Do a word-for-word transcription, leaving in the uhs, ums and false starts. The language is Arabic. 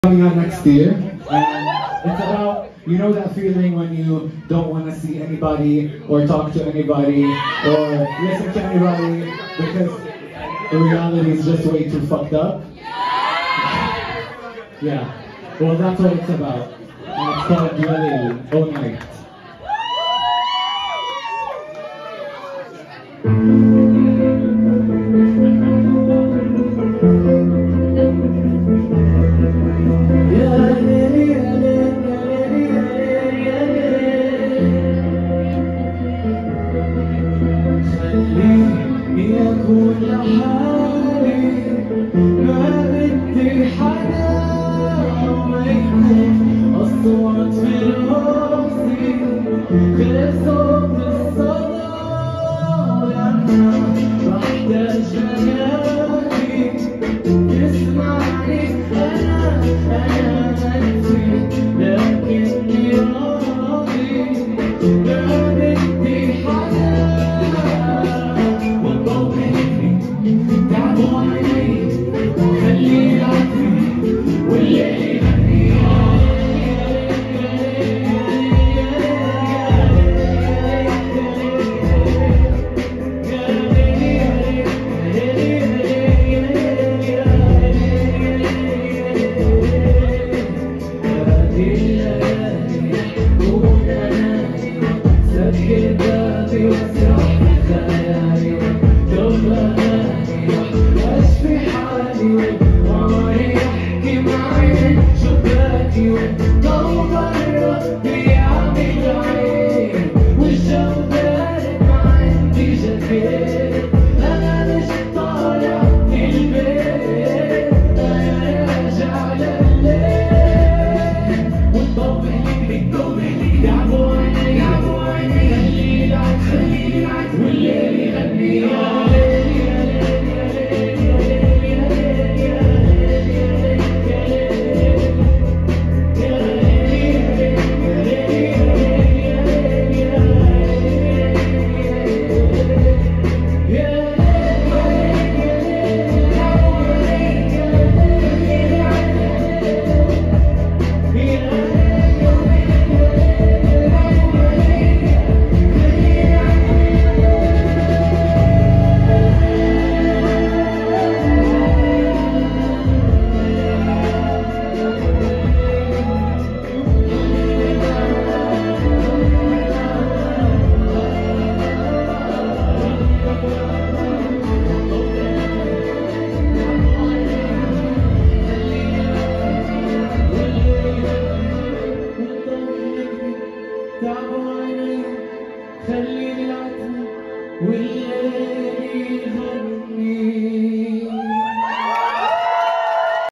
Coming out next year, and it's about, you know that feeling when you don't want to see anybody or talk to anybody or listen to anybody because the reality is just way too fucked up? Yeah, well that's what it's about, and it's called Lalil, All Night. كل حالي ما بدي حدا ما يكون أصوات في راسي غير صوت الصدى لأنا بحتاج حياتي يسمعني أنا أنا نفسي لكني راضي ما بدي حدا خليني العتمة والليل يغني